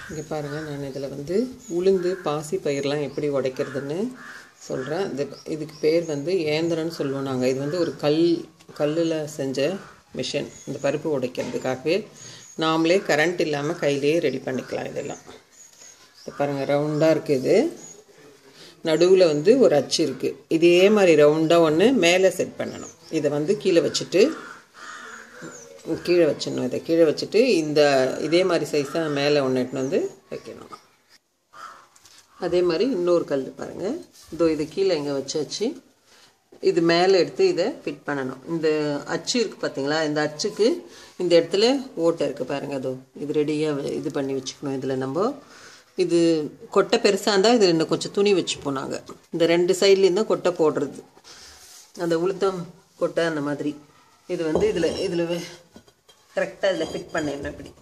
இங்கே பாருங்கள், நான் இதில் வந்து உளுந்து பாசி பயிரெலாம் எப்படி உடைக்கிறதுன்னு சொல்கிறேன். இதுக்கு பேர் வந்து ஏந்திரன்னு சொல்லுவோம் நாங்கள். இது வந்து ஒரு கல்லில் செஞ்ச மிஷின். இந்த பருப்பு உடைக்கிறதுக்காகவே நாமளே கரண்ட் இல்லாமல் கையிலேயே ரெடி பண்ணிக்கலாம். இதெல்லாம் இது பாருங்கள், ரவுண்டாக இருக்குது. நடுவில் வந்து ஒரு அச்சு இருக்குது. இதே மாதிரி ரவுண்டாக ஒன்று மேலே செட் பண்ணணும். இதை வந்து கீழே வச்சுட்டு கீழே வச்சிடணும். இதை கீழே வச்சுட்டு இதே மாதிரி சைஸாக மேலே ஒன்று எடுத்துன்னு வந்து வைக்கணும். அதே மாதிரி இன்னொரு கல் பாருங்கள், இது கீழே இங்கே வச்சாச்சு. இது மேலே எடுத்து இதை ஃபிட் பண்ணணும். இந்த அச்சு இருக்குது பார்த்தீங்களா, இந்த அச்சுக்கு இந்த இடத்துல ஓட்டை இருக்குது பாருங்கள். இது ரெடியாக இது பண்ணி வச்சுக்கணும். இதில் நம்ம இது கொட்டை பெருசாக இருந்தால் இதில் இன்னும் கொஞ்சம் துணி வச்சுப்போம் நாங்கள். இந்த 2 சைட்லேயும் தான் கொட்டை போடுறது, அந்த உளுத்தம் கொட்டை அந்த மாதிரி. இது வந்து இதில் கரெக்டாக இதில் ஃபிட் பண்ணிடணும். இப்படி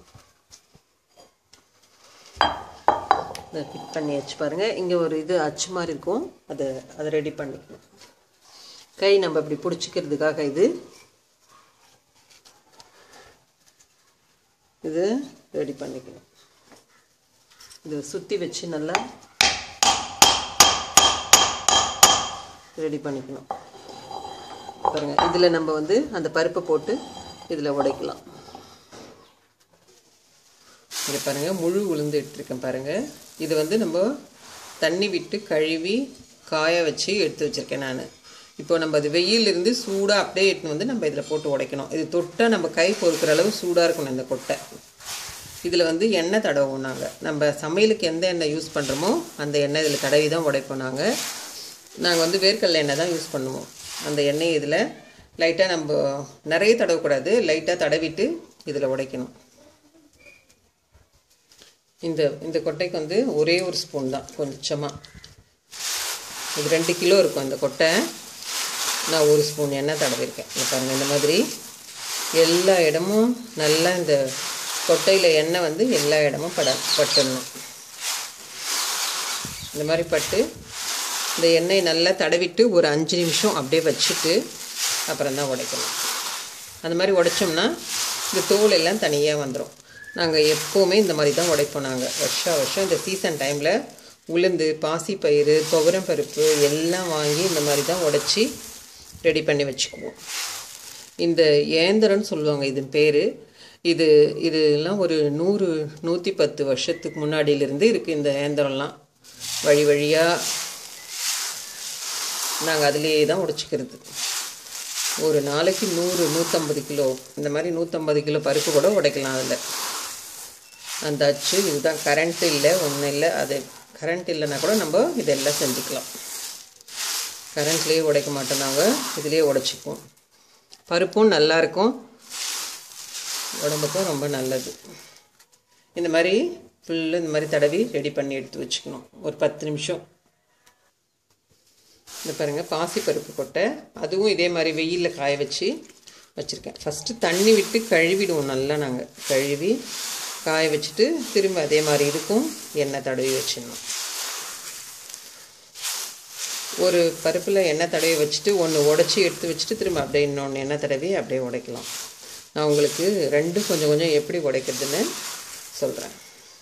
இதை ஃபிட் பண்ணி வச்சு பாருங்கள். இங்கே ஒரு இது அச்சு மாதிரி இருக்கும், அதை ரெடி பண்ணிக்கணும். கை நம்ம இப்படி பிடிச்சிக்கிறதுக்காக இது ரெடி பண்ணிக்கணும். இது சுற்றி வச்சு நல்லா ரெடி பண்ணிக்கணும் பாருங்கள். இதில் நம்ம வந்து அந்த பருப்பை போட்டு இதில் உடைக்கலாம். இங்கே பாருங்கள், முழு உளுந்து எடுத்துருக்கேன் பாருங்கள். இது வந்து நம்ம தண்ணி விட்டு கழுவி காய வச்சு எடுத்து வச்சுருக்கேன் நான். இப்போ நம்ம அது வெயிலிருந்து சூடாக அப்படியே எடுத்துன்னு வந்து நம்ம இதில் போட்டு உடைக்கணும். இது தொட்டால் நம்ம கை பொறுக்கிற அளவு சூடாக இருக்கணும் இந்த கொட்டை. இதில் வந்து எண்ணெய் தடவுவோம் நாங்கள். நம்ம சமையலுக்கு எந்த எண்ணெய் யூஸ் பண்ணுறோமோ அந்த எண்ணெய் இதில் தடவி தான் உடைப்போம். நாங்கள் வந்து வேர்க்கடலை எண்ணெய் தான் யூஸ் பண்ணுவோம். அந்த எண்ணெய் இதில் லைட்டாக நம்ம நிறைய தடவக்கூடாது, லைட்டாக தடவிட்டு இதில் உடைக்கணும். இந்த கொட்டைக்கு வந்து ஒரே ஒரு ஸ்பூன் தான், கொஞ்சமாக. இது 2 கிலோ இருக்கும் இந்த கொட்டை. நான் 1 ஸ்பூன் எண்ணெய் தடவிருக்கேன். பாருங்கள், இந்த மாதிரி எல்லா இடமும் நல்லா இந்த கொட்டையில் எண்ணெய் வந்து எல்லா இடமும் பட்டுடணும். இந்த மாதிரி பட்டு இந்த எண்ணெய் நல்லா தடவிட்டு ஒரு 5 நிமிஷம் அப்படியே வச்சுட்டு அப்புறம் தான் உடைக்கணும். அந்த மாதிரி உடைச்சோம்னா இந்த தோல் எல்லாம் தனியாக வந்துடும். நாங்கள் எப்போவுமே இந்த மாதிரி தான் உடைப்போம். நாங்கள் வருஷம் இந்த சீசன் டைமில் உளுந்து பாசிப்பயிறு துவரம் பருப்பு எல்லாம் வாங்கி இந்த மாதிரி தான் உடைச்சி ரெடி பண்ணி வச்சுக்குவோம். இந்த ஏந்திரன்னு சொல்லுவாங்க இது பேர். இதெல்லாம் ஒரு 100-110 வருஷத்துக்கு முன்னாடியிலேருந்து இருக்குது இந்த ஏந்திரம்லாம். வழியாக நாங்கள் அதிலேயே தான் உடைச்சிக்கிறது. ஒரு நாளைக்கு 100-150 கிலோ இந்த மாதிரி 150 கிலோ பருப்பு கூட உடைக்கலாம் அதில். அந்த அச்சு இதுதான். கரண்ட் இல்லை, ஒன்றும் இல்லை. அது கரண்ட் இல்லைன்னா கூட நம்ம இதெல்லாம் செஞ்சுக்கலாம். கரண்ட்லேயே உடைக்க மாட்டோம், நாங்கள் இதிலே உடைச்சிக்குவோம். பருப்பும் நல்லாயிருக்கும், உடம்புக்கும் ரொம்ப நல்லது. இந்த மாதிரி ஃபுல்லு இந்த மாதிரி தடவி ரெடி பண்ணி எடுத்து வச்சுக்கணும் ஒரு 10 நிமிஷம். இந்த பாருங்கள், பாசிப்பருப்பு கொட்டை அதுவும் இதே மாதிரி வெயிலில் காய வச்சுருக்கேன். ஃபஸ்ட்டு தண்ணி விட்டு கழுவிடுவோம் நல்லா. நாங்கள் கழுவி காய வச்சுட்டு திரும்ப அதே மாதிரி இருக்கும் எண்ணெய் தடவி வச்சிடணும். ஒரு பருப்பில் எண்ணெய் தடவி வச்சுட்டு ஒன்று உடச்சி எடுத்து வச்சுட்டு திரும்ப அப்படியே இன்னொன்று எண்ணெய் தடவி அப்படியே உடைக்கலாம். நான் உங்களுக்கு 2 கொஞ்சம் கொஞ்சம் எப்படி உடைக்கிறதுன்னு சொல்கிறேன்.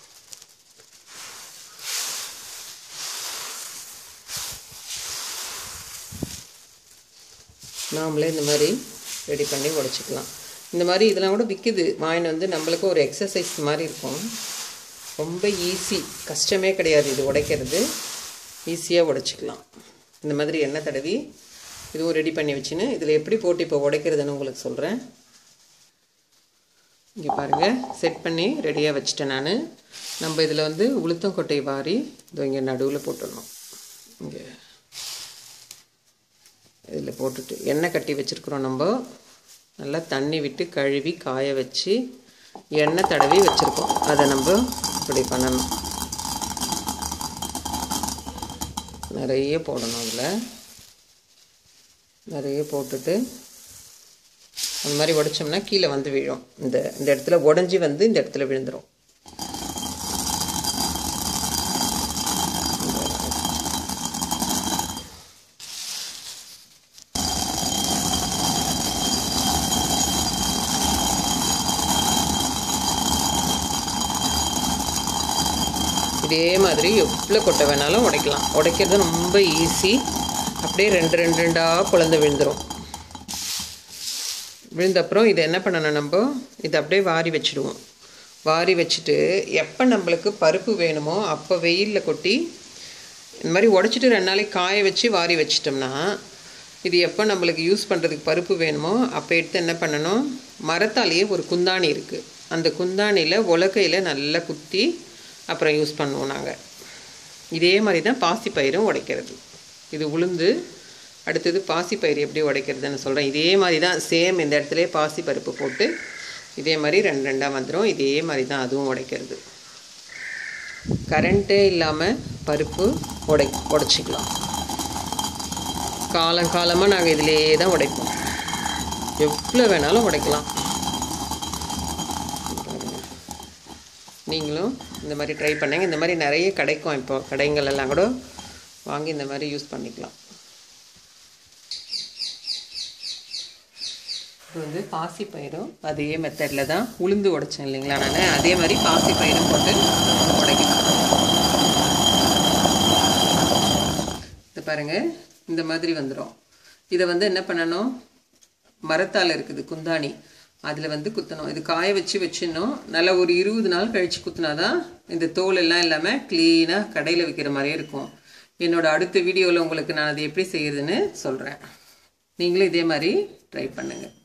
நாமளே இந்த மாதிரி ரெடி பண்ணி உடைச்சிக்கலாம். இந்த மாதிரி இதெல்லாம் கூட விற்கிது, வாங்கிட்டு வந்து நம்மளுக்கு ஒரு எக்ஸசைஸ் மாதிரி இருக்கும். ரொம்ப ஈஸி, கஷ்டமே கிடையாது இது உடைக்கிறது. ஈஸியாக உடைச்சிக்கலாம். இந்த மாதிரி எண்ணெய் தடவி இதுவும் ரெடி பண்ணி வச்சுன்னு இதில் எப்படி போட்டு இப்போ உடைக்கிறதுன்னு உங்களுக்கு சொல்கிறேன். இங்கே பாருங்கள், செட் பண்ணி ரெடியாக வச்சுட்டேன் நான். நம்ம இதில் வந்து உளுத்தங்கொட்டை வாரி இங்கே நடுவில் போட்டுடணும். இங்கே இதில் போட்டுட்டு எண்ணெய் கட்டி வச்சுருக்குறோம். நம்ம நல்லா தண்ணி விட்டு கழுவி காய வச்சு எண்ணெய் தடவி வச்சுருக்கோம். அதை நம்ம இப்படி பண்ணணும். நிறைய போடணும். அதில் நிறைய போட்டுட்டு அந்த மாதிரி உடைச்சோம்னா கீழே வந்து விழும். இந்த இடத்துல உடஞ்சி வந்து இந்த இடத்துல விழுந்துடும். இதே மாதிரி எவ்வளோ கொட்டை வேணாலும் உடைக்கலாம். உடைக்கிறது ரொம்ப ஈஸி. அப்படியே ரெண்டு ரெண்டாக குழந்தை விழுந்துடும். விழுந்தப்புறம் இதை என்ன பண்ணணும், நம்ம இதை அப்படியே வாரி வச்சுடுவோம். வாரி வச்சுட்டு எப்போ நம்மளுக்கு பருப்பு வேணுமோ அப்போ வெயிலில் கொட்டி இந்த மாதிரி உடச்சிட்டு 2 நாளைக்கு காய வச்சு வாரி வச்சிட்டோம்னா, இது எப்போ நம்மளுக்கு யூஸ் பண்ணுறதுக்கு பருப்பு வேணுமோ அப்போ எடுத்து என்ன பண்ணணும், மரத்தாலேயே ஒரு குந்தாணி இருக்குது, அந்த குந்தாணியில் உலக்கையில் நல்லா குத்தி அப்புறம் யூஸ் பண்ணுவோம் நாங்கள். இதே மாதிரி தான் பாசிப்பயிரும் உடைக்கிறது. இது உளுந்து, அடுத்தது பாசிப்பயிறு எப்படி உடைக்கிறதுன்னு சொல்கிறேன். இதே மாதிரி தான் சேம் இந்த இடத்துல பாசிப்பருப்பு போட்டு இதே மாதிரி 2 வந்துடும். இதே மாதிரி தான் அதுவும் உடைக்கிறது. கரண்ட்டே இல்லாமல் பருப்பு உடைச்சிக்கலாம். காலங்காலமாக நாங்கள் இதிலே தான் உடைப்போம். எவ்வளோ வேணாலும் உடைக்கலாம். நீங்களும் இந்த மாதிரி ட்ரை பண்ணுங்க. இந்த மாதிரி நிறைய கிடைக்கும். இப்போ கடைங்களெல்லாம் கூட வாங்கி இந்த மாதிரி யூஸ் பண்ணிக்கலாம். இது வந்து பாசிப்பயிரும் அதே மெத்தடில் தான் உளுந்து உடைச்சேன் இல்லைங்களா, நான் அதே மாதிரி பாசிப்பயிரும் போட்டு உடைக்கலாம். இது பாருங்கள், இந்த மாதிரி வந்துடும். இதை வந்து என்ன பண்ணணும், மரத்தால் இருக்குது குந்தாணி, அதில் வந்து குத்தணும். இது காய வச்சிடணும். நல்லா ஒரு 20 நாள் கழித்து குத்தினா தான் இந்த தோல் எல்லாம் இல்லாமல் க்ளீனாக கடையில் விற்கிற மாதிரியே இருக்கும். என்னோடய அடுத்த வீடியோவில் உங்களுக்கு நான் அது எப்படி செய்யுதுன்னு சொல்கிறேன். நீங்களும் இதே மாதிரி ட்ரை பண்ணுங்கள்.